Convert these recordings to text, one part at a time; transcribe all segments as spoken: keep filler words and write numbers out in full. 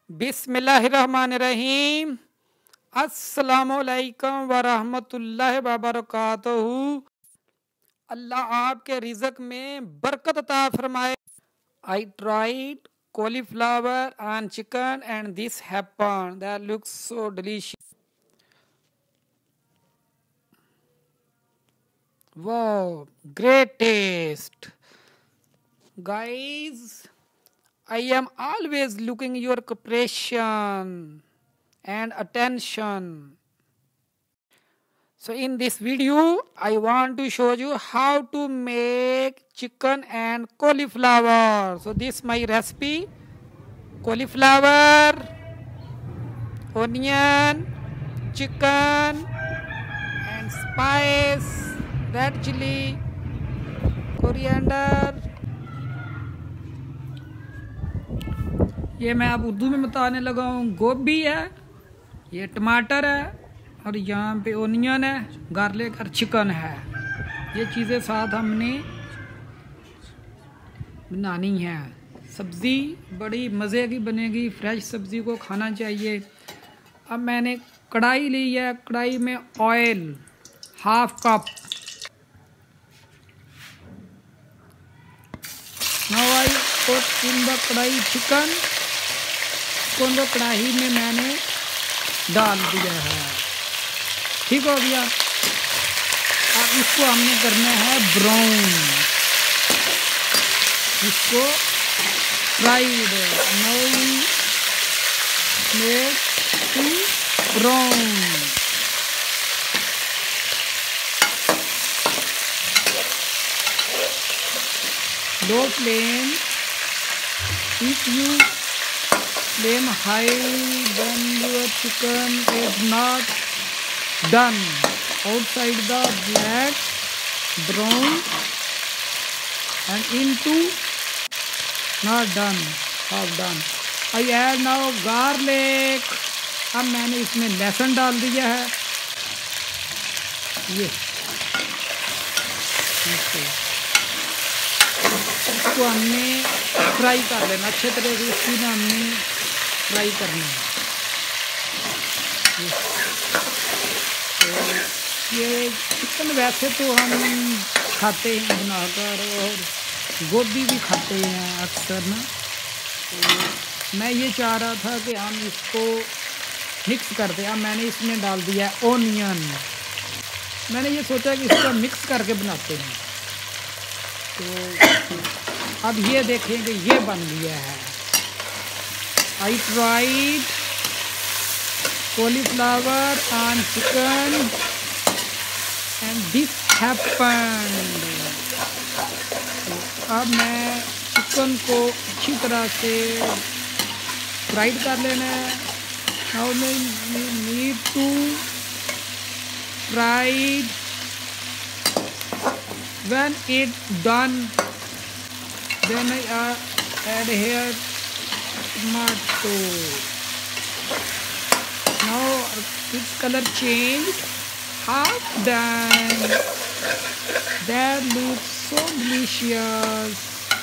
बिस्मिल्लाहिर्रहमानिर्रहीम। अस्सलामुअलैकुम वरहमतुल्लाहि वबरकातुहू। अल्लाह आपके रिज़्क़ में बरकत अता फरमाए। I tried cauliflower and chicken and this happened. That looks so delicious. Wow, great taste. Guys, I am always looking your cooperation and attention. So in this video, I want to show you how to make chicken and cauliflower. So this my recipe: cauliflower, onion, chicken, and spice, red chili, coriander. ये मैं अब उर्दू में बताने लगा हूँ। गोभी है, ये टमाटर है, और यहाँ पे ओनियन है, गार्लिक और चिकन है। ये चीज़ें साथ हमने बनानी है। सब्ज़ी बड़ी मज़े की बनेगी, फ्रेश सब्ज़ी को खाना चाहिए। अब मैंने कढ़ाई ली है, कढ़ाई में oil half cup. Now I put in the kadai chicken. Chicken को कढ़ाई में मैंने डाल दिया है। ठीक हो गया। अब इसको हमने करना है ब्राउन, इसको fried. Now make to brown. Low flame. If you flame high when your chicken is not done outside the black brown and into not done half done. I add now garlic. अब मैंने इसमें लहसुन डाल दिया है। ये इसको हमने फ्राई कर लेना अच्छे तरह से। इसकी ना हमने फ्राई करना है। तो ये चिकन वैसे तो हम खाते हैं बनाकर, और गोभी भी खाते हैं अक्सर ना। तो मैं ये चाह रहा था कि हम इसको मिक्स कर दें। अब मैंने इसमें डाल दिया ओनियन। मैंने ये सोचा कि इसको मिक्स करके बनाते हैं। तो अब ये देखें कि ये बन गया है। I tried cauliflower and chicken and this happened. अब मैं चिकन को अच्छी तरह से फ्राइड कर लेना है। नाउ मैं need to fried when it done, then I uh, add here tomato. Now its color changed, half done. That looks so delicious.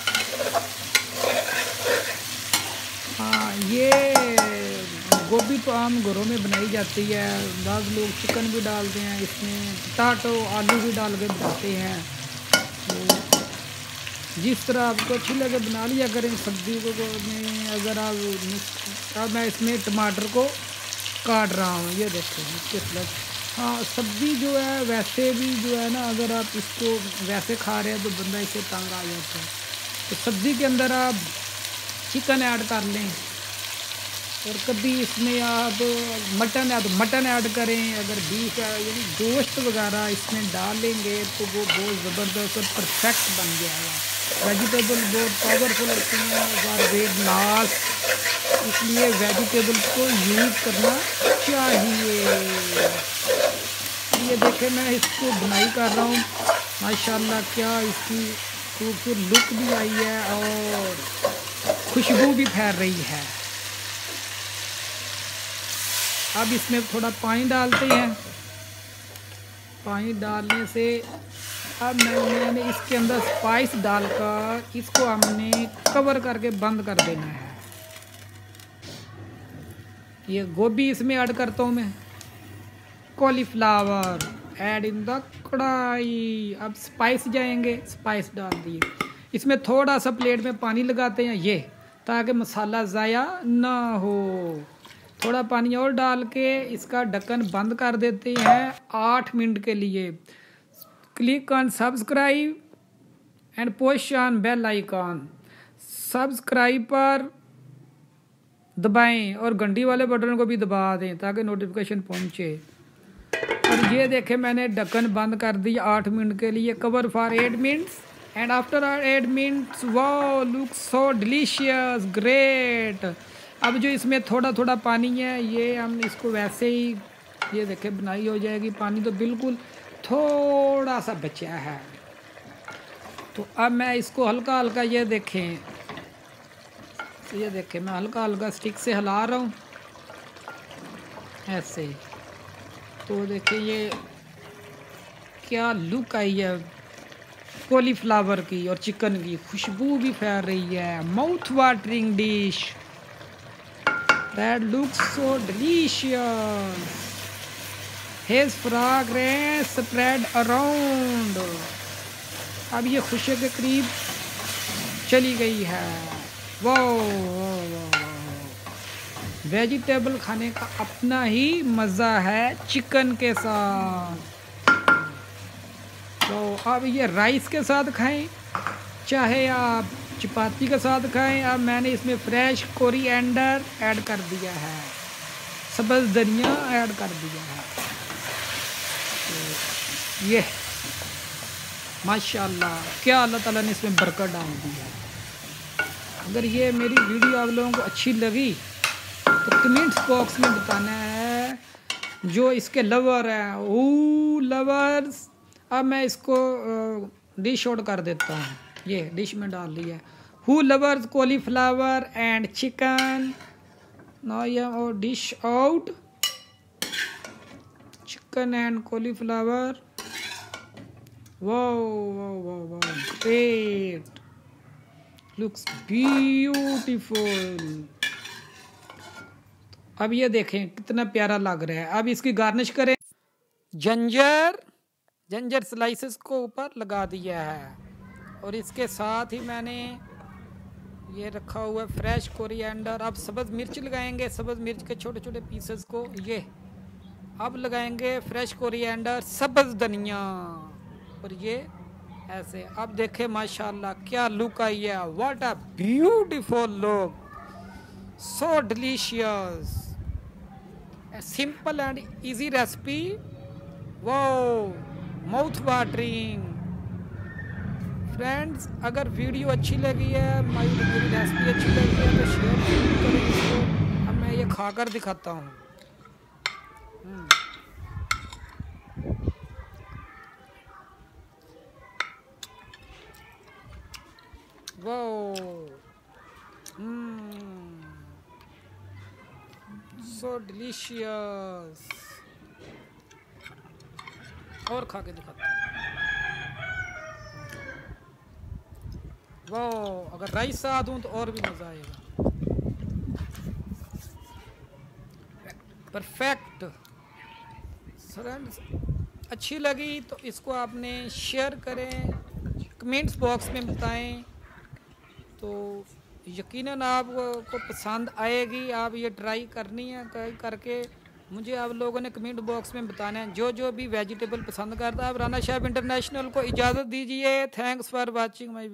हाँ, ये गोभी तो आम घरों में बनाई जाती है। बहुत लोग चिकन भी डालते हैं इसमें, टमाटो आलू भी डाल के बनाते हैं। तो जिस तरह आपको अच्छी लगे बना लिया करें सब्ज़ी को में। अगर आप अब मैं इसमें टमाटर को काट रहा हूँ, ये देखो किस लग। हाँ, सब्ज़ी जो है वैसे भी जो है ना, अगर आप इसको वैसे खा रहे हैं तो बंदा इसे तंग आ जाता है। तो सब्ज़ी के अंदर आप चिकन ऐड कर लें, और कभी इसमें आप मटन है तो मटन ऐड करें। अगर बीफ है यानी गोश्त वगैरह इसमें डालेंगे तो वो बहुत ज़बरदस्त और परफेक्ट बन जाएगा। वेजिटेबल बहुत पावरफुल होती हैं और वेट लॉस, इसलिए वेजिटेबल को यूज़ करना चाहिए। ये देखें मैं इसको बुनाई कर रहा हूँ। माशाल्लाह क्या इसकी खूबसूरत लुक भी आई है और खुशबू भी फैल रही है। अब इसमें थोड़ा पानी डालते हैं। पानी डालने से अब मैंने इसके अंदर स्पाइस डालकर इसको हमने कवर करके बंद कर देना है। ये गोभी इसमें ऐड करता हूँ मैं, कॉलीफ्लावर ऐड इन द कढ़ाई। अब स्पाइस जाएंगे, स्पाइस डाल दिए। इसमें थोड़ा सा प्लेट में पानी लगाते हैं ये, ताकि मसाला ज़ाया ना हो। थोड़ा पानी और डाल के इसका ढक्कन बंद कर देते हैं आठ मिनट के लिए। Click on subscribe and push on bell icon. Subscribe पर दबाएं और घंटी वाले बटन को भी दबा दें ताकि नोटिफिकेशन पहुंचे। और ये देखें मैंने ढक्कन बंद कर दिया आठ मिनट के लिए। Cover for eight minutes and after eight minutes wow look so delicious great. अब जो इसमें थोड़ा थोड़ा पानी है ये हम इसको वैसे ही ये देखें बनाई हो जाएगी। पानी तो बिल्कुल थोड़ा सा बचा है। तो अब मैं इसको हल्का हल्का ये देखें ये देखें मैं हल्का हल्का स्टिक से हिला रहा हूँ ऐसे। तो देखिए ये क्या लुक आई है कॉलीफ्लावर की और चिकन की, खुशबू भी फैल रही है। Mouth watering dish that looks so delicious, his fragrance spread around. अब ये खुशी के करीब चली गई है। वो वेजिटेबल खाने का अपना ही मज़ा है चिकन के साथ। तो अब ये राइस के साथ खाएं चाहे आप चपाती के साथ खाएं। अब मैंने इसमें फ्रेश कोरिएंडर ऐड कर दिया है, सब्ज़ धनिया ऐड कर दिया है। तो ये माशाल्लाह क्या अल्लाह ताला ने इसमें बरकत डाल दी है। अगर ये मेरी वीडियो आप लोगों को अच्छी लगी तो कमेंट्स बॉक्स में बताना है। जो इसके लवर हैं वो लवर्स। अब मैं इसको डिश आउट कर देता हूँ। ये डिश में डाल दिया। Who lovers cauliflower and chicken, now ये और dish out chicken and cauliflower. Wow wow wow wow great, looks beautiful. अब ये देखें कितना प्यारा लग रहा है। अब इसकी गार्निश करें। जिंजर जिंजर स्लाइसेस को ऊपर लगा दिया है और इसके साथ ही मैंने ये रखा हुआ है फ्रेश कोरिएंडर। अब सब्ज़ मिर्च लगाएंगे, सब्ज़ मिर्च के छोटे छोटे पीसेस को ये अब लगाएंगे फ्रेश कोरिएंडर, सब्ज़ धनिया और ये ऐसे। अब देखें माशाल्लाह क्या लुक आई है। What a beautiful look, so delicious, simple and easy recipe. वो माउथ वाटरिंग। फ्रेंड्स अगर वीडियो अच्छी लगी है, मेरी मेरी रेसिपी अच्छी लगी है तो शेयर जरूर करें इसको। अब मैं ये खाकर दिखाता हूँ। वो सो डिलीशियस। और खा के दिखाता हूँ। वो अगर राइस साथ दूँ तो और भी मज़ा आएगा। परफेक्ट। फ्रेंड्स अच्छी लगी तो इसको आपने शेयर करें, कमेंट्स बॉक्स में बताएं तो यकीनन आपको पसंद आएगी। आप ये ट्राई करनी है, करके मुझे आप लोगों ने कमेंट बॉक्स में बताना है। जो जो भी वेजिटेबल पसंद करता है। अब राना शेफ इंटरनेशनल को इजाज़त दीजिए। Thanks for watching my